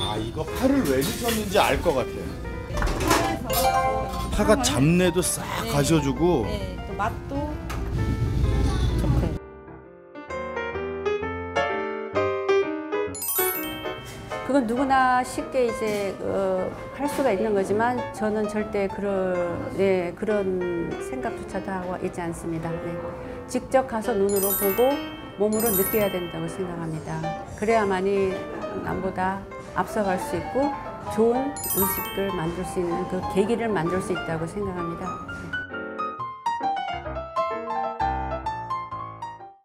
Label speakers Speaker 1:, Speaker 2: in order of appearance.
Speaker 1: 아, 이거 파를 왜 넣으셨는지 알 것 같아요.
Speaker 2: 파에서
Speaker 1: 파가 잡내도 싹
Speaker 2: 네.
Speaker 1: 가셔주고.
Speaker 2: 네, 또 맛도 좋고요. 그건 누구나 쉽게 이제 할 수가 있는 거지만 저는 절대 그런 생각조차도 하고 있지 않습니다. 네. 직접 가서 눈으로 보고 몸으로 느껴야 된다고 생각합니다. 그래야만이 남보다 앞서갈 수 있고 좋은 음식을 만들 수 있는 그 계기를 만들 수 있다고 생각합니다.